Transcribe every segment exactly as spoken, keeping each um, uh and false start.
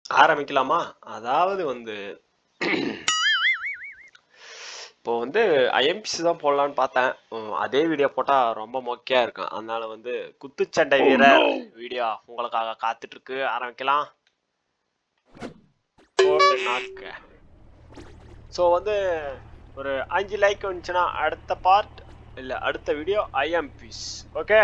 ஆரம்பிக்கலாமா? அதாவது வந்து இப்போ வந்து ஐஎம்பிசி தான் போடலான்னு பார்த்தேன். அதே வீடியோ போட்டால் ரொம்ப மொக்கையாக இருக்கும். அதனால வந்து குத்துச்சண்டை வீரர் வீடியோ உங்களுக்காக காத்துட்டு இருக்கு. ஆரம்பிக்கலாம். போட்டு நாக்கு. ஸோ வந்து ஒரு அஞ்சு லைக் வந்துச்சுன்னா அடுத்த பார்ட் இல்லை அடுத்த வீடியோ ஐஎம்பிஸ். ஓகே,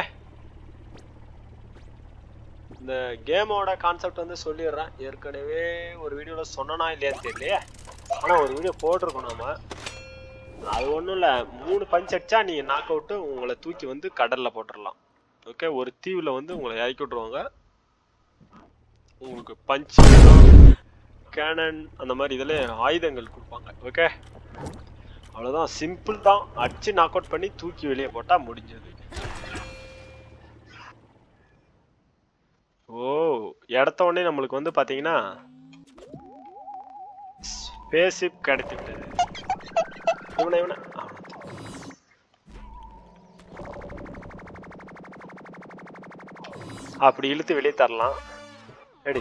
இந்த கேமோட கான்செப்ட் வந்து சொல்லிடுறேன். ஏற்கனவே ஒரு வீடியோவில் சொன்னனா இல்லையான்னு தெரியலையே, ஆனால் ஒரு வீடியோ போட்டிருக்கோம் நம்ம. அது ஒன்றும் இல்லை, மூணு பஞ்ச் அடிச்சா நீங்கள் நாக் அவுட்டு உங்களை தூக்கி வந்து கடலில் போட்டுடலாம். ஓகே, ஒரு தீவில் வந்து உங்களை இறக்கி விட்ருவாங்க. உங்களுக்கு பஞ்ச் கேனன் அந்த மாதிரி இதில் ஆயுதங்கள் கொடுப்பாங்க. ஓகே, அவ்வளோதான், சிம்பிள் தான். அடிச்சு நாக் அவுட் பண்ணி தூக்கி வெளியே போட்டால் முடிஞ்சது. ஓ, இடத்த உடனே நம்மளுக்கு வந்து பார்த்தீங்கன்னா ஸ்பேஸ்ஷிப் கிடைத்து விட்டது. இவனை இவனை அப்படி இழுத்து வெளியே தரலாம். எடி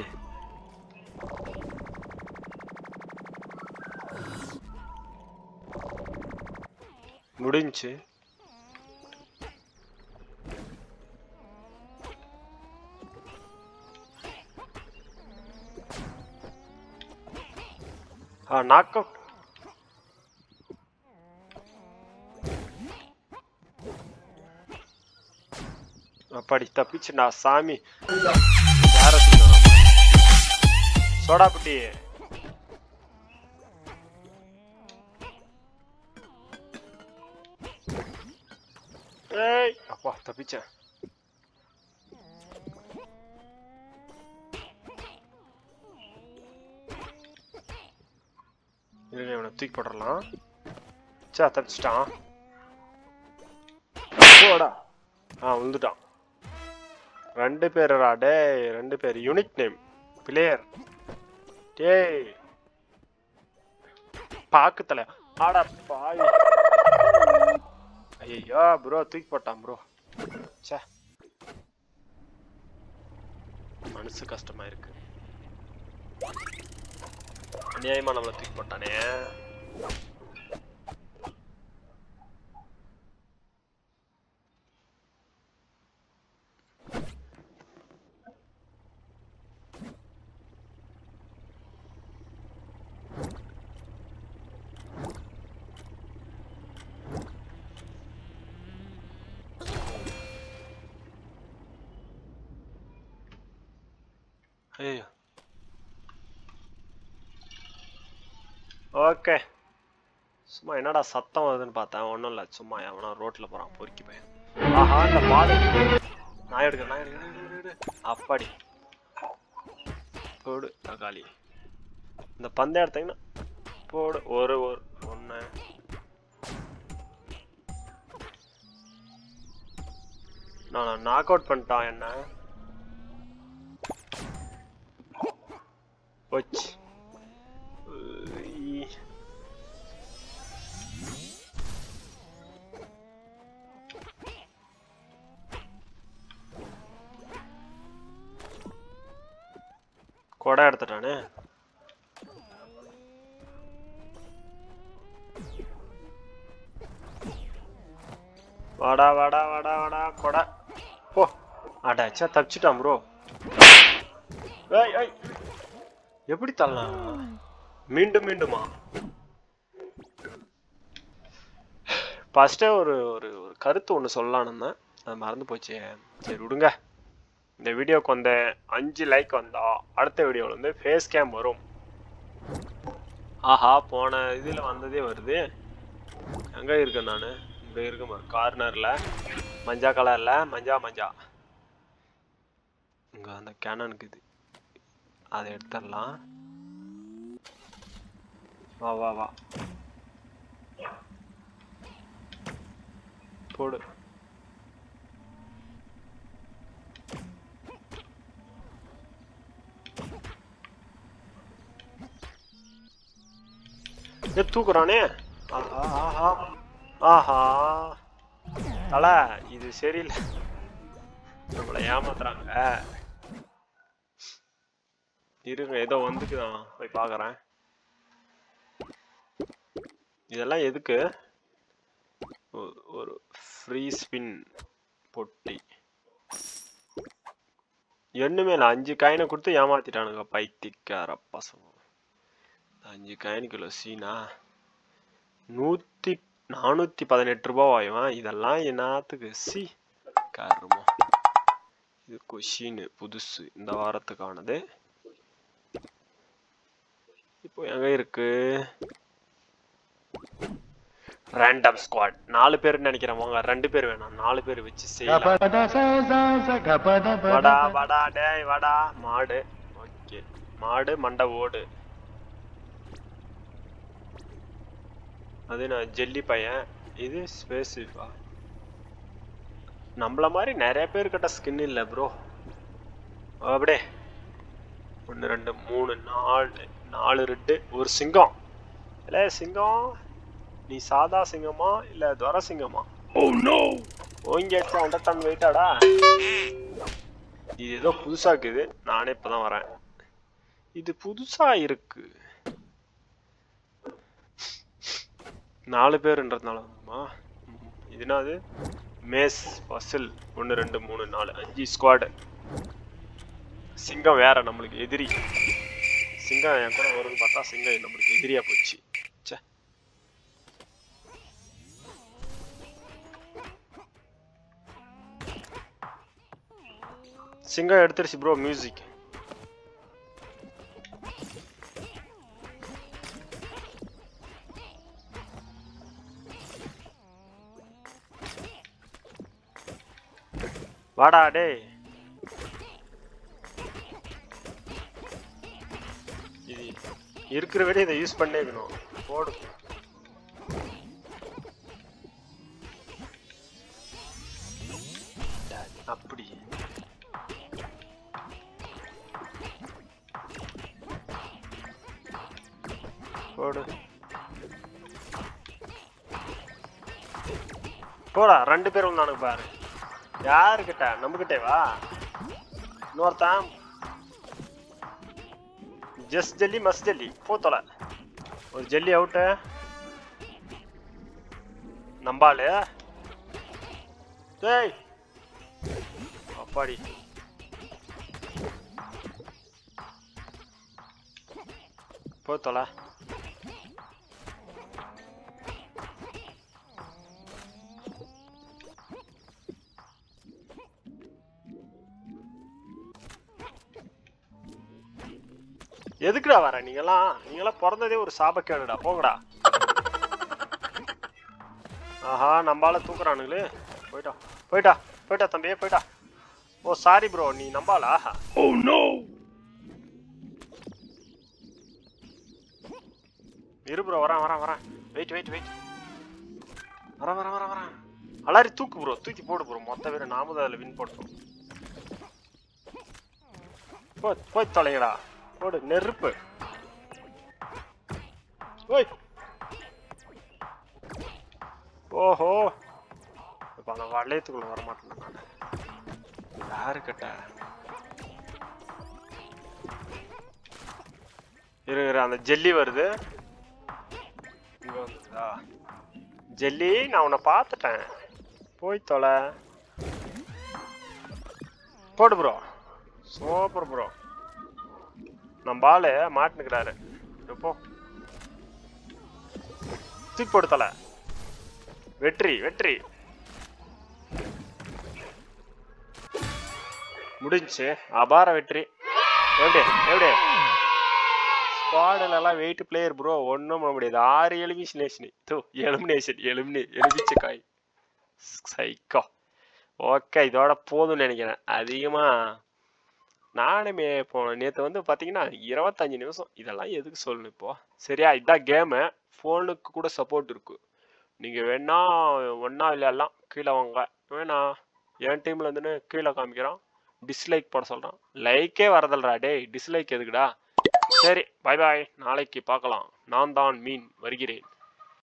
முடிஞ்சு. ஆ, நாக் அவுட். அப்படி தப்பிச்சுடா சாமி. யார சோடா புட்டி. ஏய் அப்பா தப்பிச்சேன். இவனை தூக்கி போட்டுடலாம். சா, தப்பிச்சிட்டான். போடா. ஆ, விழுந்துட்டான். ரெண்டு பேரா? டே ரெண்டு பேர். Unique name player. டேய் பாக்குத்தல. ஆடா பாய். ஐயோ ப்ரோ, தூக்கி போட்டான் ப்ரோ. சே, மனசு கஷ்டமா இருக்கு. அநியாயமா நம்மளை தூக்கி போட்டானே. ஐயோ, ஓகே. சும்மா என்னடா சத்தம் வருதுன்னு பார்த்தேன். ஒன்றும் இல்லை, சும்மா எவனா ரோட்டில் போகிறான் பொறுக்கி பையன். ஆஹா, இந்த பாடு நான் எடுக்க நான் எடுக்க அப்படி போடு தக்காளி. இந்த பந்தை எடுத்தீங்கன்னா போடு. ஒரு ஒரு ஒன்று நான் நாக் அவுட் பண்ணிட்டான். என்ன போச்சு. கொடை எடுத்துட்டானே. வாடா வாடா வாடா வாடா கொடை போ. அடாச்சா, தப்பிச்சிட்டான் ப்ரோ. ஏய் ஏய், எப்படி தள்ளலாம்? மீண்டும் மீண்டுமா? ஃபர்ஸ்டே ஒரு ஒரு கருத்து ஒன்று சொல்லலான்னு அது மறந்து போச்சு. சரி விடுங்க. இந்த வீடியோக்கு வந்து அஞ்சு லைக் வந்தா அடுத்த வீடியோவில் வந்து ஃபேஸ் கேம் வரும். ஆஹா, போன இதில் வந்ததே வருது. எங்கே இருக்கேன் நான்? இங்கே இருக்க கார்னரில் மஞ்சா கலரில் மஞ்சா மஞ்சா. இங்கே அந்த கேனனுக்கு இது அதை எடுத்துடலாம். வா வா வா போடு. தூக்குறானே. ஆஹா ஆஹா ஆஹா, தல இது சரியில்லை. நம்மளை ஏமாத்துறாங்க. இருங்க ஏதோ வந்துக்குதான் போய் பார்க்குறேன். இதெல்லாம் எதுக்கு? ஒரு ஃப்ரீ ஸ்பின் பொட்டி. ஒண்ணுமே இல்லை, அஞ்சு காயினை கொடுத்து ஏமாத்திட்டானுங்க பைத்தியக்கார பசங்க. அஞ்சு காயினுக்குள்ள சீனா நூற்றி நானூற்றி பதினெட்டு ரூபா ஆயிடுவான். இதெல்லாம் என்னத்துக்கு? சி காரணமா. இது கொஷின் புதுசு இந்த வாரத்துக்கானது. இப்போ எங்க இருக்கு? Random squad. நாலு பேர் நினைக்கிறேன். வாங்க ரெண்டு பேர் வேணாம், நாலு பேர் வச்சு செய்யலாம். வடா வடா டேய் வடா. மாடு. ஓகே மாடு மண்டை ஓடு. அது நான் ஜெல்லி பையன். இது ஸ்பேசிஃபா. நம்மள மாதிரி நிறைய பேர்கிட்ட ஸ்கின் இல்லை ப்ரோ. அப்படியே ஒன்று ரெண்டு மூணு நாலு நாலு ரெட்டு ஒரு சிங்கம். இல்லை சிங்கம் நீ சாதா சிங்கமா இல்லை துர சிங்கமா? ஓ நோ ஓங்கியாச்சும் ஹண்ட்ரட் டன் வெயிட்டாடா. இது ஏதோ புதுசா இருக்குது. நானே இப்பதான் வரேன். இது புதுசா இருக்கு. நாலு பேருன்றதுனாலமா இதுனா அது மேஸ் பசில். ஒன்று ரெண்டு மூணு நாலு அஞ்சு ஸ்குவாடு. சிங்கம் வேற நம்மளுக்கு எதிரி. சிங்கம் என் கூட வரும்னு பார்த்தா சிங்கம் நம்மளுக்கு எதிரியா போச்சு. சே சிங்கம் எடுத்துருச்சு ப்ரோ மியூசிக். வாடா டேய். இது இருக்கிற விட இதை யூஸ் பண்ணிக்கணும். போடு. அப்படி போடு. போடா. ரெண்டு பேரும் நானுக்கு பாரு. யாருக்கிட்ட? நம்ம கிட்டே வா. இன்னொருத்தான் ஜஸ்ட் ஜெல்லி மஸ்ட் ஜெல்லி போத்தல. ஒரு ஜெல்லி அவுட்டு. நம்பாலு டேய் அப்பாடி. போத்தல. எதுக்குடா வர? நீங்களாம் நீங்களாம் பிறந்ததே ஒரு சாபக்கேடுடா. போங்கடா. ஆஹா நம்பால தூக்குறானுங்களே. போயிட்டா போயிட்டா போயிட்டா தம்பியே போயிட்டா. ஓ சாரி ப்ரோ நீ நம்பாலா? Oh no. இரு ப்ரோ வரேன் வரேன் வரேன். Wait wait wait. வரேன் வரேன் வரேன் வரேன். அலாரி தூக்கு ப்ரோ. தூக்கி போடு ப்ரோ. மொத்த பேர் நாம தான் அதில் வின் போட்டோம். போய் போய் தொலைங்கடா. போடு நெருப்பு. ஓய் ஓஹோ இப்போ நான் வளையத்துக்குள்ள வரமாட்டேன். நான் யாரு கிட்ட இருங்க. அந்த ஜெல்லி வருது. ஜெல்லி நான் உன்னை பார்த்துட்டேன். போய் தொலை. போடு ப்ரோ. Super bro. நம்ம ஆளு மாட்டுனுக்கிறாரு. எப்போ தூக்கி போடு தலை. வெற்றி வெற்றி முடிஞ்சு. அபார வெற்றி. எப்படி எப்படி ஸ்குவாடில் எல்லாம் வெயிட் பிளேயர் ப்ரோ. ஒன்றும் பண்ண முடியாது. ஆறு எலிமினேஷன். தூ எலிமினேஷன் எலிமினே எலிமிச்ச காய் சைக்கோ. ஓகே இதோட போதும்னு நினைக்கிறேன். அதிகமாக நானுமே இப்போ நேற்று வந்து பார்த்தீங்கன்னா இருபத்தஞ்சு நிமிஷம். இதெல்லாம் எதுக்கு சொல்லணும் இப்போ? சரியா இதுதான் கேமு. ஃபோனுக்கு கூட சப்போர்ட் இருக்கு. நீங்கள் வேணா ஒன்றா விளையாடலாம். கீழே வாங்க. வேணா என் டீமில் இருந்துன்னு கீழே காமிக்கிறான். டிஸ்லைக் போட சொல்கிறான். லைக்கே வரதில்லடா டேய். டிஸ்லைக் எதுக்குடா? சரி பாய் பாய். நாளைக்கு பார்க்கலாம். நான் தான் மீன் வருகிறேன்.